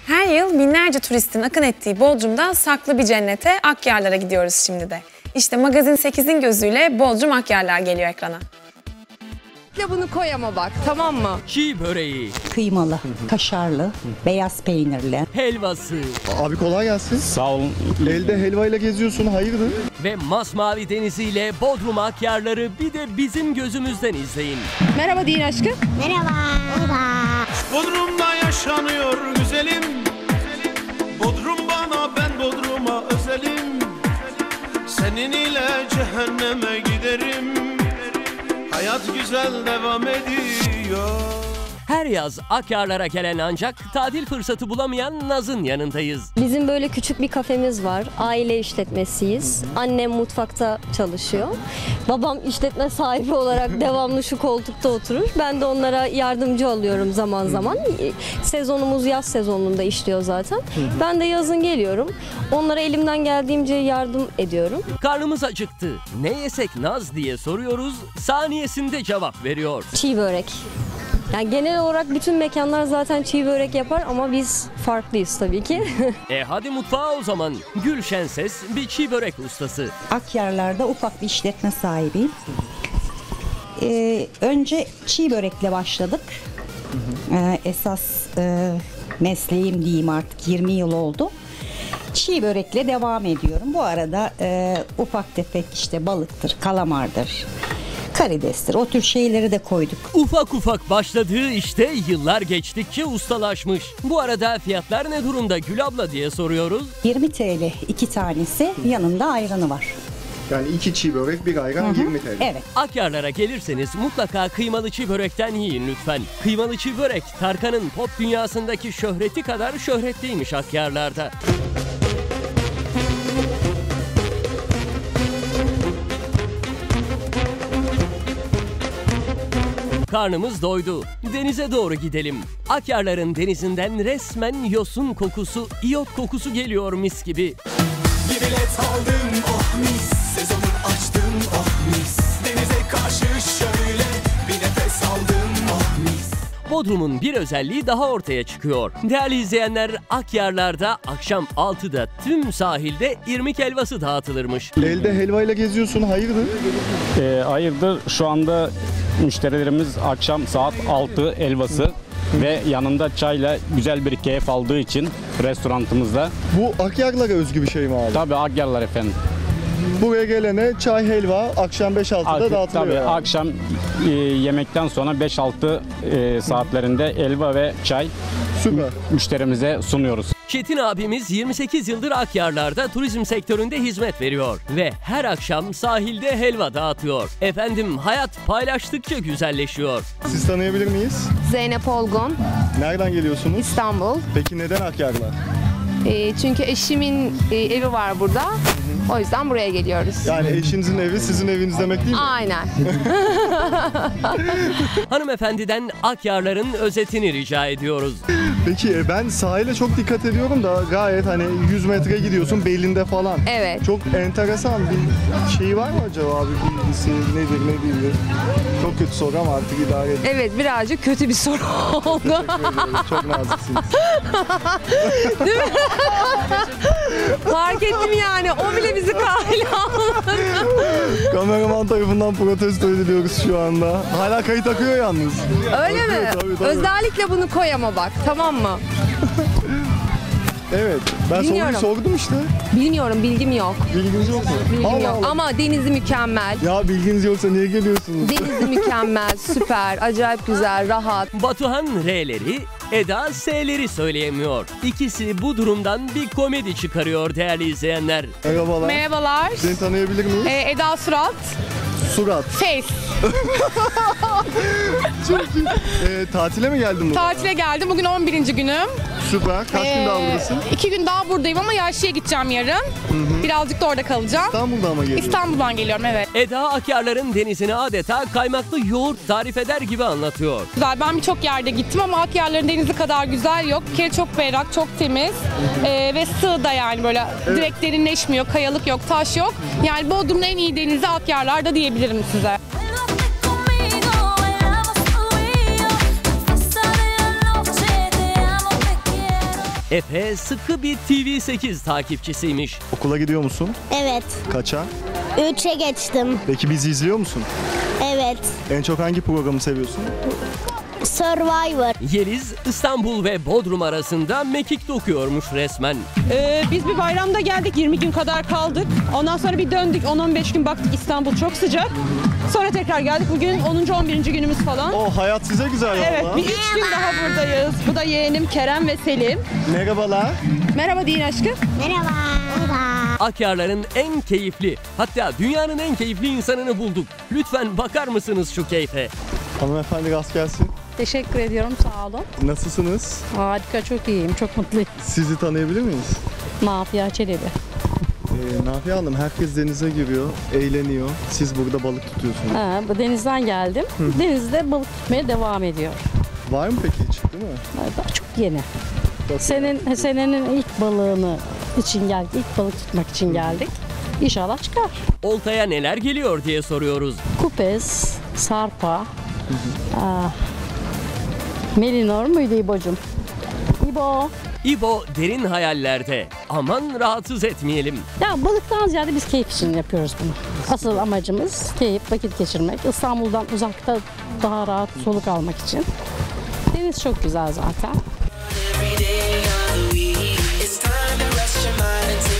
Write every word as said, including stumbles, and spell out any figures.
Her yıl binlerce turistin akın ettiği Bodrum'da saklı bir cennete, Akyarlar'a gidiyoruz şimdi de. İşte Magazin sekizin gözüyle Bodrum Akyarlar geliyor ekrana. Bunu koy ama bak, tamam mı? Çiğ böreği, kıymalı, kaşarlı, beyaz peynirli, helvası Abi kolay gelsin. Sağ olun. Elde helvayla geziyorsun, hayırdır? Ve masmavi deniziyle Bodrum Akyarları bir de bizim gözümüzden izleyin. Merhaba deyin aşkım. Merhaba. Merhaba. Bodrum'da yaşanıyor güzelim. Bodrum bana, ben Bodrum'a özelim. Senin ile cehenneme giderim. Hayat güzel devam ediyor. Her yaz Akyarlar'a gelen ancak tatil fırsatı bulamayan Naz'ın yanındayız. Bizim böyle küçük bir kafemiz var. Aile işletmesiyiz. Annem mutfakta çalışıyor. Babam işletme sahibi olarak devamlı şu koltukta oturur. Ben de onlara yardımcı oluyorum zaman zaman. Sezonumuz yaz sezonunda işliyor zaten. Ben de yazın geliyorum. Onlara elimden geldiğince yardım ediyorum. Karnımız acıktı. Ne yesek Naz diye soruyoruz. Saniyesinde cevap veriyor. Çiğ börek. Yani genel olarak bütün mekanlar zaten çiğ börek yapar ama biz farklıyız tabii ki. E hadi mutfağa o zaman. Gülşen Ses bir çiğ börek ustası. Akyarlar'da ufak bir işletme sahibiyim. Ee, önce çiğ börekle başladık. Ee, esas e, mesleğim diyeyim, artık yirmi yıl oldu. Çiğ börekle devam ediyorum. Bu arada e, ufak tefek işte balıktır, kalamardır, karidestir. O tür şeyleri de koyduk. Ufak ufak başladığı işte yıllar geçtikçe ustalaşmış. Bu arada fiyatlar ne durumda Gül abla diye soruyoruz. yirmi TL iki tanesi, yanında ayranı var. Yani iki çiğ börek, bir ayran, Hı hı. yirmi TL. Evet. Akyarlar'a gelirseniz mutlaka kıymalı çiğ börekten yiyin lütfen. Kıymalı çiğ börek Tarkan'ın pop dünyasındaki şöhreti kadar şöhretliymiş Akyarlar'da. Karnımız doydu. Denize doğru gidelim. Akyarların denizinden resmen yosun kokusu, iyot kokusu geliyor mis gibi. Bir bilet aldım, oh mis. Sezonu açtım, oh mis. Denize karşı şöyle bir nefes aldım, oh mis. Bodrum'un bir özelliği daha ortaya çıkıyor. Değerli izleyenler, Akyarlar'da akşam altıda tüm sahilde irmik helvası dağıtılırmış. Elde helvayla geziyorsun, hayırdır? E, hayırdır, şu anda müşterilerimiz akşam saat altı helvası ve yanında çayla güzel bir keyif aldığı için restoranımızda. Bu Akyarlar'a özgü bir şey mi abi? Tabii Akyarlar efendim. Buraya gelene çay, helva akşam beş altıda dağıtılıyor. Tabii yani. akşam e, yemekten sonra beş altı e, saatlerinde helva ve çay Süper. müşterimize sunuyoruz. Çetin abimiz yirmi sekiz yıldır Akyarlar'da turizm sektöründe hizmet veriyor ve her akşam sahilde helva dağıtıyor. Efendim, hayat paylaştıkça güzelleşiyor. Siz tanıyabilir miyiz? Zeynep Olgun, Nereden geliyorsunuz? İstanbul. Peki neden Akyarlar? E, çünkü eşimin e, evi var burada. O yüzden buraya geliyoruz. Yani eşinizin evi sizin eviniz demek değil mi? Aynen. Hanımefendiden Akyarlar'ın özetini rica ediyoruz. Peki e, ben sahile çok dikkat ediyorum da gayet hani yüz metre gidiyorsun belinde falan. Evet. Çok enteresan bir şey var mı acaba abi, bilgisi nedir ne değildir? Çok kötü soru ama artık idare edin. Evet, birazcık kötü bir soru oldu. Teşekkür ederim. Çok naziksiniz. Değil mi? Fark ettim yani. O bile bizi kale almadı. Kameraman tarafından protesto ediliyoruz şu anda. Hala kayıt akıyor yalnız. Öyle Akıyor, mi? tabii, tabii. Özellikle bunu koy ama bak, tamam mı? Evet. Ben Bilmiyorum. soruyu sordum işte. Bilmiyorum, bilgim yok. Bilginiz yok mu? Bilgim Allah yok. Allah. Ama denizi mükemmel. Ya bilginiz yoksa niye geliyorsunuz? Denizi mükemmel, süper, acayip güzel, rahat. Batuhan R'leri, Eda S'leri söyleyemiyor. İkisi bu durumdan bir komedi çıkarıyor değerli izleyenler. Merhabalar. Merhabalar. Seni tanıyabilir miyiz? Ee, Eda Surat. Surat. Face. Çok iyi. Ee, tatile mi geldin buraya? Tatile geldim. Bugün on birinci günüm. Süper. Kaç Ee, gün daha buradasın? İki gün daha buradayım ama Yaşlı'ya gideceğim yarın. Hı-hı. Birazcık da orada kalacağım. İstanbul'da ama geliyorsun. İstanbul'dan geliyorum, evet. Eda Akyarlar'ın denizini adeta kaymaklı yoğurt tarif eder gibi anlatıyor. Güzel. Ben birçok yerde gittim ama Akyarların denizi kadar güzel yok. Bir kere çok berrak, çok temiz. Ee, ve sığ da yani böyle Evet. direkt derinleşmiyor. Kayalık yok, taş yok. Yani Bodrum'un en iyi denizi Akyarlar'da diyebilirim size. Efe sıkı bir T V sekiz takipçisiymiş. Okula gidiyor musun? Evet. Kaça? Üçe geçtim. Peki bizi izliyor musun? Evet. En çok hangi programı seviyorsun? Survivor. Yeliz İstanbul ve Bodrum arasında mekik dokuyormuş resmen. Ee, biz bir bayramda geldik, yirmi gün kadar kaldık. Ondan sonra bir döndük, on on beş gün baktık, İstanbul çok sıcak. Sonra tekrar geldik, bugün onuncu on birinci günümüz falan. O hayat size güzel ya. Evet, bir üç gün daha buradayız. Bu da yeğenim Kerem ve Selim. Merhabalar. Merhaba deyin aşkım. Merhaba. Akyarların en keyifli, hatta dünyanın en keyifli insanını bulduk. Lütfen bakar mısınız şu keyfe? Hanımefendi rast gelsin. Teşekkür ediyorum, sağ olun. Nasılsınız? Harika, çok iyiyim, çok mutluyum. Sizi tanıyabilir miyiz? Mafya Çelebi. Ee, Nafiye Hanım, herkes denize giriyor, eğleniyor. Siz burada balık tutuyorsunuz. Ha, bu denizden geldim. Hı. Denizde balık tutmaya devam ediyor. Var mı peki hiç, değil mi? Daha çok yeni. Senin senenin ilk balığını için geldik, ilk balık tutmak için geldik. İnşallah çıkar. Oltaya neler geliyor diye soruyoruz. Kupes, sarpa, aa, melinor muydu İbo'cum? İbo. İbo derin hayallerde. Aman rahatsız etmeyelim. Ya balıktan ziyade biz keyif için yapıyoruz bunu. Asıl amacımız keyif, vakit geçirmek. İstanbul'dan uzakta daha rahat soluk almak için. Deniz çok güzel zaten. Every day of the week, it's time to rest your mind and take